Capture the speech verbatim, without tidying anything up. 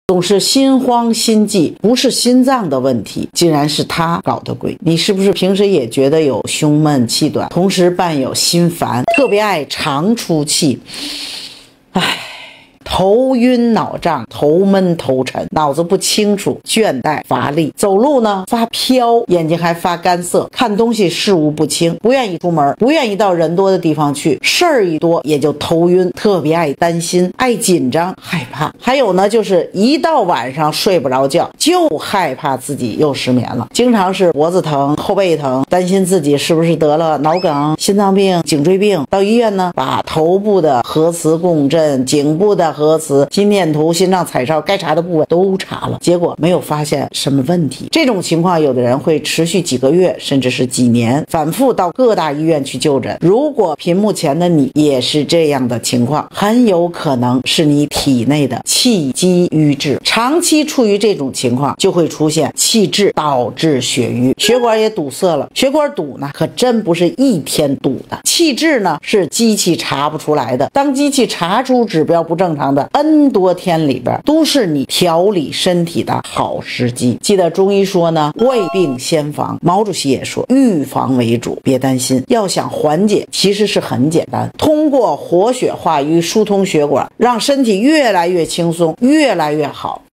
总是心慌心悸，不是心脏的问题，竟然是他搞的鬼。你是不是平时也觉得有胸闷气短，同时伴有心烦，特别爱长出气？唉，头晕脑胀，头闷头沉，脑子不清楚，倦怠乏力，走路呢发飘，眼睛还发干涩，看东西事物不清，不愿意出门，不愿意到人多的地方去，事儿一多也就头晕，特别爱担心，爱紧张害怕。还有呢，就是一到晚上睡不着觉，就害怕自己又失眠了，经常是脖子疼后背疼，担心自己是不是得了脑梗、心脏病、颈椎病。到医院呢，把头部的核磁共振、颈部的核磁、心电图、心脏彩超该查的部位都查了，结果没有发现什么问题。这种情况有的人会持续几个月甚至是几年，反复到各大医院去就诊。如果屏幕前的你也是这样的情况，很有可能是你体内的气机瘀滞，长期处于这种情况就会出现气滞导致血瘀，血管也堵塞了。血管堵呢可真不是一天堵的，气滞呢是机器查不出来的，当机器查出指标不正常的 N 多天里边，都是你调理身体的好时机。记得中医说呢，未病先防，毛主席也说预防为主，别担心。要想缓解其实是很简单，通过活血化瘀、疏通血管，让身体越来越轻松，越来越好。